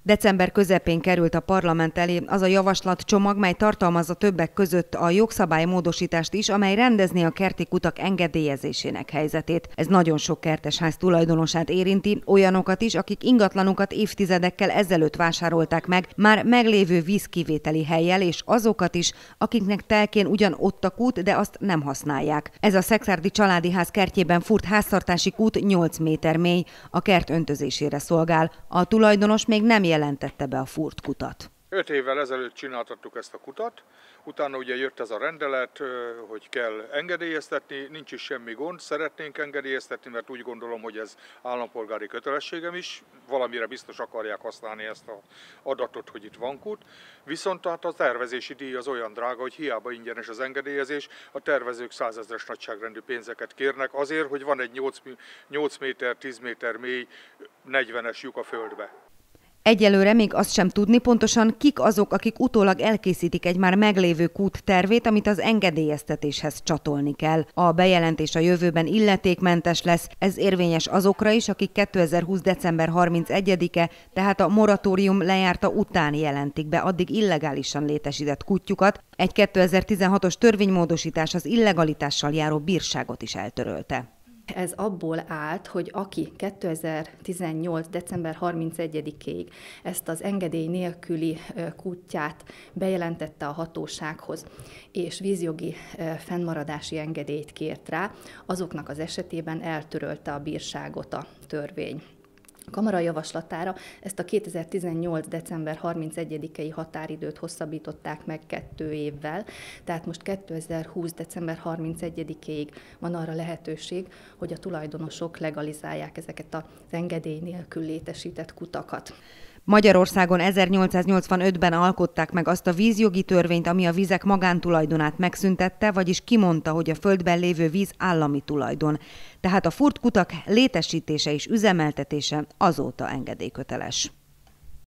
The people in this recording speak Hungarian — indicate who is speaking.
Speaker 1: December közepén került a parlament elé az a javaslatcsomag, mely tartalmazza többek között a jogszabálymódosítást is, amely rendezné a kerti kutak engedélyezésének helyzetét. Ez nagyon sok kertesház tulajdonosát érinti, olyanokat is, akik ingatlanukat évtizedekkel ezelőtt vásárolták meg, már meglévő vízkivételi hellyel, és azokat is, akiknek telkén ugyan ott a kút, de azt nem használják. Ez a szekszárdi családi ház kertjében furt háztartási kút 8 méter mély, a kert öntözésére szolgál. A tulajdonos még nem jelentette be a fúrt kutat.
Speaker 2: 5 évvel ezelőtt csináltattuk ezt a kutat, utána ugye jött ez a rendelet, hogy kell engedélyeztetni, nincs is semmi gond, szeretnénk engedélyeztetni, mert úgy gondolom, hogy ez állampolgári kötelességem is, valamire biztos akarják használni ezt az adatot, hogy itt van kút, viszont tehát a tervezési díj az olyan drága, hogy hiába ingyenes az engedélyezés, a tervezők 100 000-es nagyságrendű pénzeket kérnek azért, hogy van egy 8 méter, 10 méter mély 40-es lyuk a földbe.
Speaker 1: Egyelőre még azt sem tudni pontosan, kik azok, akik utólag elkészítik egy már meglévő kút tervét, amit az engedélyeztetéshez csatolni kell. A bejelentés a jövőben illetékmentes lesz, ez érvényes azokra is, akik 2020. december 31-e, tehát a moratórium lejárta után jelentik be addig illegálisan létesített kutyukat. Egy 2016-os törvénymódosítás az illegalitással járó bírságot is eltörölte.
Speaker 3: Ez abból állt, hogy aki 2018. december 31-ig ezt az engedély nélküli kutyát bejelentette a hatósághoz, és vízjogi fennmaradási engedélyt kért rá, azoknak az esetében eltörölte a bírságot a törvény. A kamara javaslatára ezt a 2018. december 31-i határidőt hosszabbították meg 2 évvel, tehát most 2020. december 31-ig van arra lehetőség, hogy a tulajdonosok legalizálják ezeket az engedély nélkül létesített kutakat.
Speaker 1: Magyarországon 1885-ben alkották meg azt a vízjogi törvényt, ami a vizek magántulajdonát megszüntette, vagyis kimondta, hogy a földben lévő víz állami tulajdon. Tehát a fúrt kutak létesítése és üzemeltetése azóta engedélyköteles.